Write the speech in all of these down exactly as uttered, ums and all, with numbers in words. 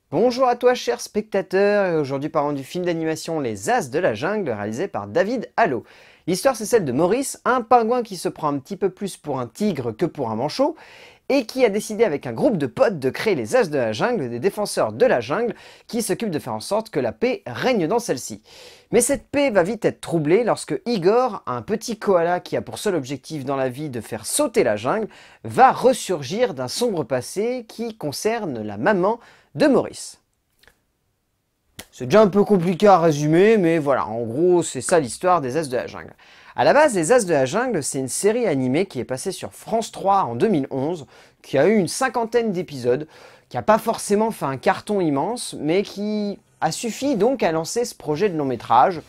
Bonjour à toi cher spectateur, et aujourd'hui parlons du film d'animation Les As de la Jungle réalisé par David Allo. L'histoire c'est celle de Maurice, un pingouin qui se prend un petit peu plus pour un tigre que pour un manchot et qui a décidé avec un groupe de potes de créer les As de la Jungle, des défenseurs de la jungle qui s'occupent de faire en sorte que la paix règne dans celle-ci. Mais cette paix va vite être troublée lorsque Igor, un petit koala qui a pour seul objectif dans la vie de faire sauter la jungle, va ressurgir d'un sombre passé qui concerne la maman de Maurice. C'est déjà un peu compliqué à résumer, mais voilà, en gros, c'est ça l'histoire des As de la Jungle. À la base, les As de la Jungle, c'est une série animée qui est passée sur France trois en deux mille onze, qui a eu une cinquantaine d'épisodes, qui n'a pas forcément fait un carton immense, mais qui a suffi donc à lancer ce projet de long métrage,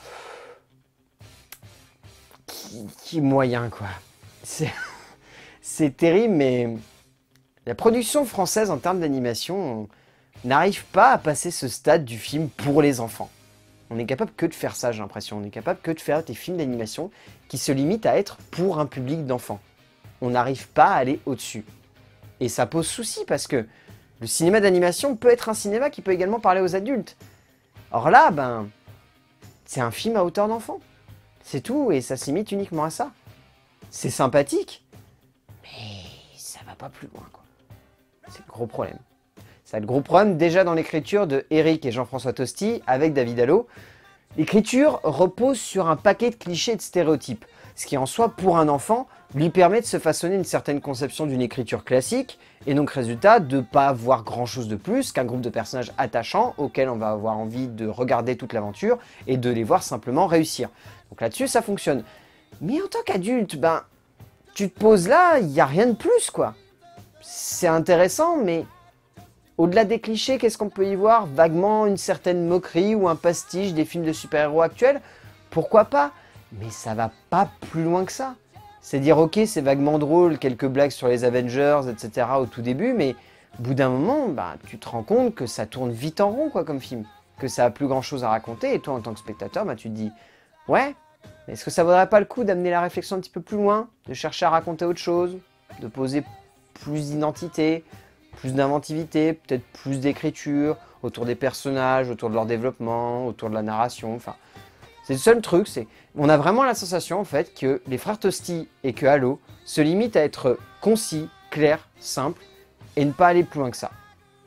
qui, qui est moyen quoi. C'est, c'est terrible, mais la production française en termes d'animation n'arrive pas à passer ce stade du film pour les enfants. On est capable que de faire ça, j'ai l'impression. On est capable que de faire des films d'animation qui se limitent à être pour un public d'enfants. On n'arrive pas à aller au-dessus. Et ça pose souci parce que le cinéma d'animation peut être un cinéma qui peut également parler aux adultes. Or là, ben, c'est un film à hauteur d'enfant. C'est tout, et ça se limite uniquement à ça. C'est sympathique, mais ça va pas plus loin, quoi. C'est le gros problème. Ça a le gros problème déjà dans l'écriture de Eric et Jean-François Tosti avec David Allo. L'écriture repose sur un paquet de clichés et de stéréotypes, ce qui en soi, pour un enfant, lui permet de se façonner une certaine conception d'une écriture classique, et donc résultat, de ne pas voir grand chose de plus qu'un groupe de personnages attachants auxquels on va avoir envie de regarder toute l'aventure et de les voir simplement réussir. Donc là-dessus, ça fonctionne. Mais en tant qu'adulte, ben, tu te poses là, il n'y a rien de plus, quoi. C'est intéressant, mais au-delà des clichés, qu'est-ce qu'on peut y voir? Vaguement une certaine moquerie ou un pastiche des films de super-héros actuels? Pourquoi pas? Mais ça va pas plus loin que ça. C'est dire, ok, c'est vaguement drôle, quelques blagues sur les Avengers, et cetera au tout début, mais au bout d'un moment, bah, tu te rends compte que ça tourne vite en rond, quoi, comme film. Que ça a plus grand-chose à raconter, et toi, en tant que spectateur, bah, tu te dis, ouais, est-ce que ça vaudrait pas le coup d'amener la réflexion un petit peu plus loin? De chercher à raconter autre chose? De poser plus d'identité? Plus d'inventivité, peut-être plus d'écriture, autour des personnages, autour de leur développement, autour de la narration, enfin... C'est le seul truc, c'est... On a vraiment la sensation, en fait, que les frères Tosti et que Allo se limitent à être concis, clairs, simples, et ne pas aller plus loin que ça.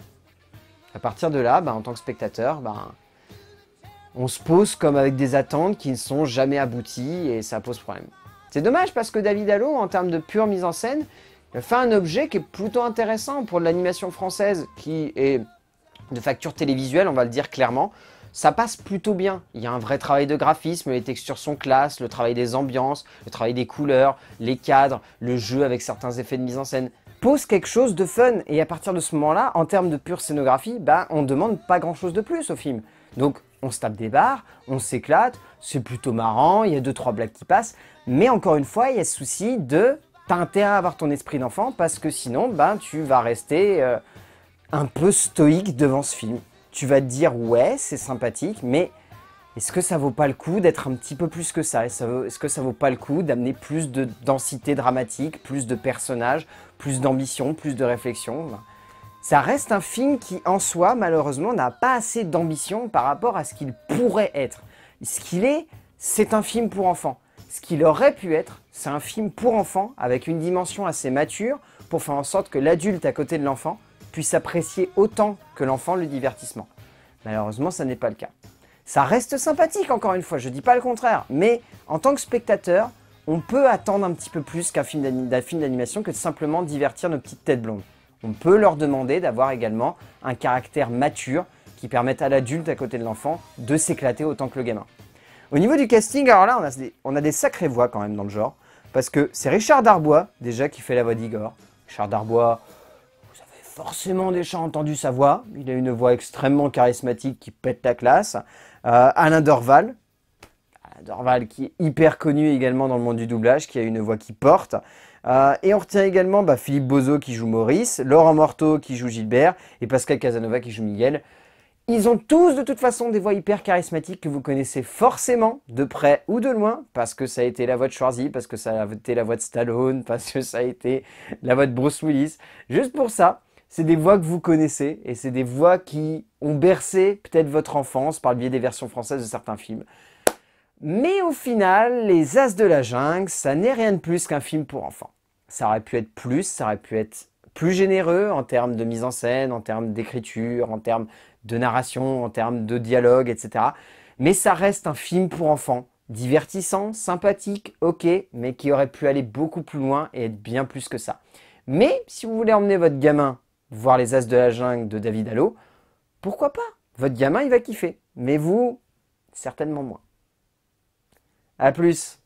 À partir de là, bah, en tant que spectateur, bah, on se pose comme avec des attentes qui ne sont jamais abouties, et ça pose problème. C'est dommage parce que David Allo, en termes de pure mise en scène, il fait un objet qui est plutôt intéressant pour de l'animation française, qui est de facture télévisuelle, on va le dire clairement. Ça passe plutôt bien. Il y a un vrai travail de graphisme, les textures sont classe, le travail des ambiances, le travail des couleurs, les cadres, le jeu avec certains effets de mise en scène pose quelque chose de fun. Et à partir de ce moment-là, en termes de pure scénographie, bah, on ne demande pas grand-chose de plus au film. Donc on se tape des barres, on s'éclate, c'est plutôt marrant, il y a deux trois blagues qui passent. Mais encore une fois, il y a ce souci de... T'as intérêt à avoir ton esprit d'enfant parce que sinon, ben, tu vas rester euh, un peu stoïque devant ce film. Tu vas te dire, ouais, c'est sympathique, mais est-ce que ça vaut pas le coup d'être un petit peu plus que ça? Est-ce que ça vaut pas le coup d'amener plus de densité dramatique, plus de personnages, plus d'ambition, plus de réflexion? Ça reste un film qui, en soi, malheureusement, n'a pas assez d'ambition par rapport à ce qu'il pourrait être. Ce qu'il est, c'est un film pour enfants. Ce qu'il aurait pu être, c'est un film pour enfants avec une dimension assez mature pour faire en sorte que l'adulte à côté de l'enfant puisse apprécier autant que l'enfant le divertissement. Malheureusement, ça n'est pas le cas. Ça reste sympathique, encore une fois, je ne dis pas le contraire, mais en tant que spectateur, on peut attendre un petit peu plus qu'un film d'animation que de simplement divertir nos petites têtes blondes. On peut leur demander d'avoir également un caractère mature qui permette à l'adulte à côté de l'enfant de s'éclater autant que le gamin. Au niveau du casting, alors là, on a, des, on a des sacrées voix quand même dans le genre. Parce que c'est Richard Darbois, déjà, qui fait la voix d'Igor. Richard Darbois, vous avez forcément déjà entendu sa voix. Il a une voix extrêmement charismatique qui pète la classe. Euh, Alain Dorval. Alain Dorval qui est hyper connu également dans le monde du doublage, qui a une voix qui porte. Euh, et on retient également bah, Philippe Bozo qui joue Maurice, Laurent Morteau qui joue Gilbert et Pascal Casanova qui joue Miguel. Ils ont tous de toute façon des voix hyper charismatiques que vous connaissez forcément de près ou de loin parce que ça a été la voix de Schwarzy, parce que ça a été la voix de Stallone, parce que ça a été la voix de Bruce Willis. Juste pour ça, c'est des voix que vous connaissez et c'est des voix qui ont bercé peut-être votre enfance par le biais des versions françaises de certains films. Mais au final, Les As de la Jungle, ça n'est rien de plus qu'un film pour enfants. Ça aurait pu être plus, ça aurait pu être plus généreux en termes de mise en scène, en termes d'écriture, en termes de narration, en termes de dialogue, et cetera. Mais ça reste un film pour enfants, divertissant, sympathique, ok, mais qui aurait pu aller beaucoup plus loin et être bien plus que ça. Mais si vous voulez emmener votre gamin voir Les As de la Jungle de David Allo, pourquoi pas? Votre gamin, il va kiffer. Mais vous, certainement moins. A plus.